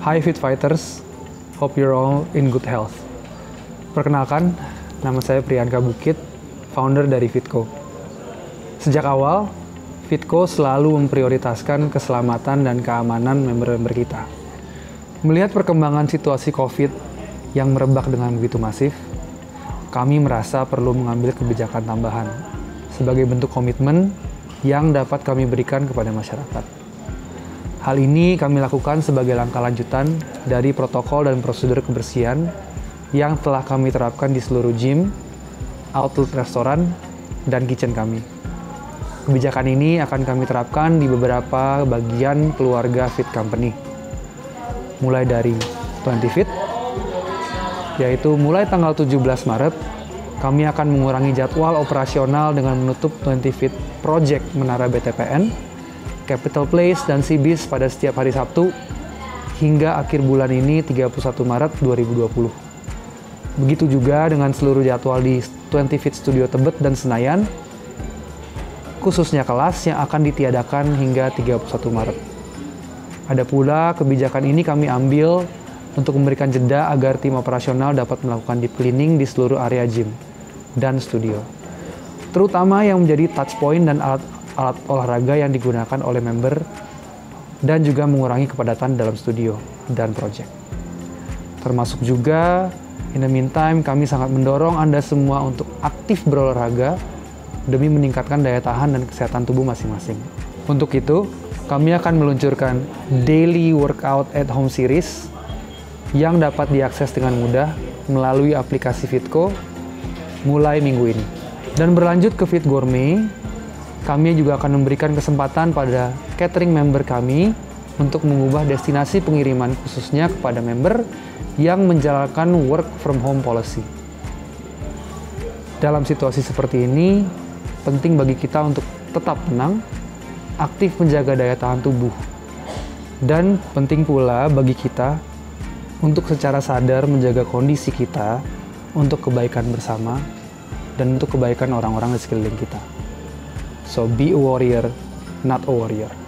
Hi Fit Fighters, hope you're all in good health. Perkenalkan, nama saya Priyanka Bukit, founder dari Fitco. Sejak awal, Fitco selalu memprioritaskan keselamatan dan keamanan member-member kita. Melihat perkembangan situasi COVID yang merebak dengan begitu masif, kami merasa perlu mengambil kebijakan tambahan sebagai bentuk komitmen yang dapat kami berikan kepada masyarakat. Hal ini kami lakukan sebagai langkah lanjutan dari protokol dan prosedur kebersihan yang telah kami terapkan di seluruh gym, outlet restoran, dan kitchen kami. Kebijakan ini akan kami terapkan di beberapa bagian keluarga Fit Company. Mulai dari 20 Fit, yaitu mulai tanggal 17 Maret, kami akan mengurangi jadwal operasional dengan menutup 20 Fit Project Menara BTPN, Capital Place, dan Seabeach pada setiap hari Sabtu hingga akhir bulan ini 31 Maret 2020. Begitu juga dengan seluruh jadwal di 20 Fit Studio Tebet dan Senayan, khususnya kelas yang akan ditiadakan hingga 31 Maret. Ada pula kebijakan ini kami ambil untuk memberikan jeda agar tim operasional dapat melakukan deep cleaning di seluruh area gym dan studio, terutama yang menjadi touch point dan alat olahraga yang digunakan oleh member, dan juga mengurangi kepadatan dalam studio dan project. Termasuk juga, in the meantime, kami sangat mendorong Anda semua untuk aktif berolahraga demi meningkatkan daya tahan dan kesehatan tubuh masing-masing. Untuk itu, kami akan meluncurkan Daily Workout at Home Series yang dapat diakses dengan mudah melalui aplikasi Fitco mulai minggu ini. Dan berlanjut ke Fit Gourmet, kami juga akan memberikan kesempatan pada catering member kami untuk mengubah destinasi pengiriman khususnya kepada member yang menjalankan work from home policy. Dalam situasi seperti ini, penting bagi kita untuk tetap tenang, aktif menjaga daya tahan tubuh. Dan penting pula bagi kita untuk secara sadar menjaga kondisi kita untuk kebaikan bersama dan untuk kebaikan orang-orang di sekeliling kita. So be a warrior, not a warrior.